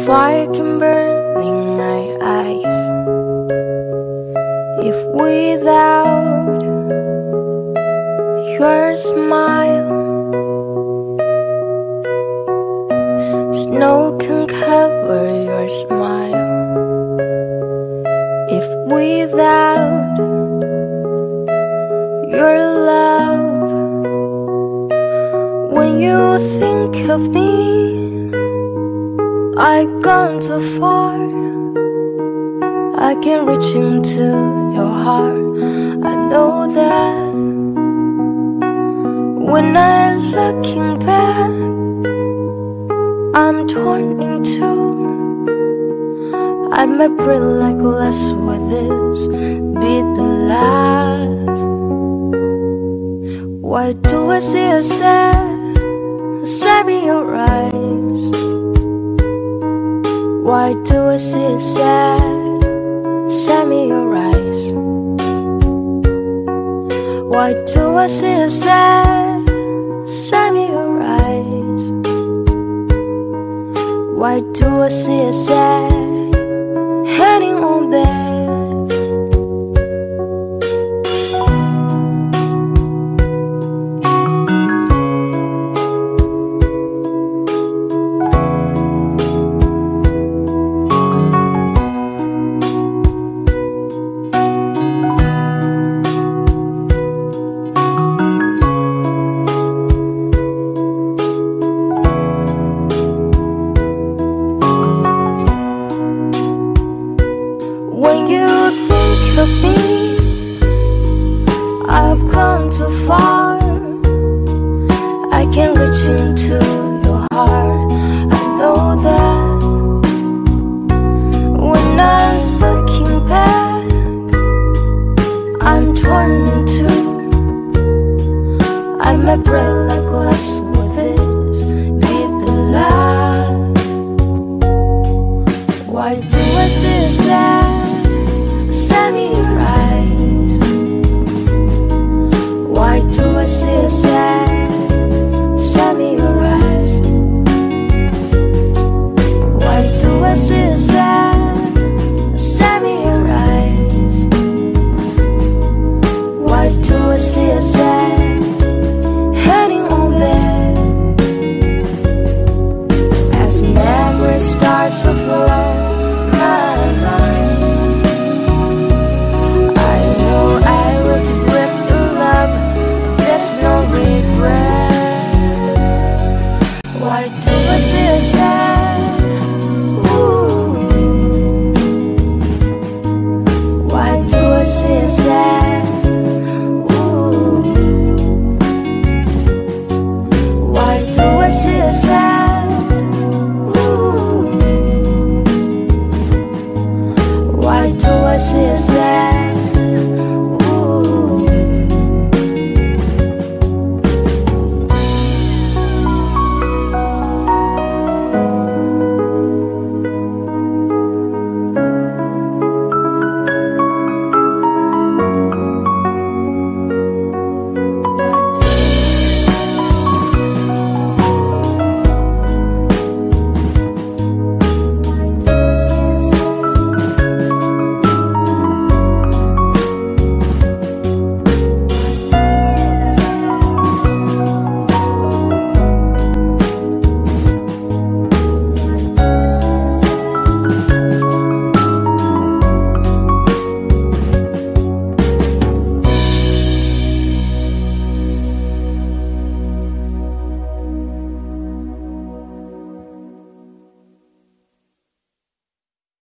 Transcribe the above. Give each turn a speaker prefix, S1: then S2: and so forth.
S1: fire can burn in my eyes, if without your smile, snow can cover your smile, if without your love. When you think of me, I've gone too far. I can reach into your heart. I know that when I'm looking back, I'm torn in two. I might breathe like glass, with this be the last. Why do I see a sad in your eyes? Why do I see a sad in your eyes? Why do I see a sad in your eyes? Why do I see a sad hanging on there? When you think of me, I've come too far. I can reach into your heart. I know that when I'm looking back, I'm torn in two. I might break like glass, with this be the last. Why do I see a sad in your eyes? Why do I see a sad in your eyes? Why do I see a sad in your eyes? Why do I see a sad hanging on there? As memories start